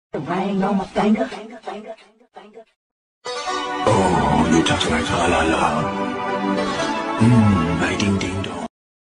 The ring on my finger. Oh, you touch my tra-la-la. Mmm, my ding-ding.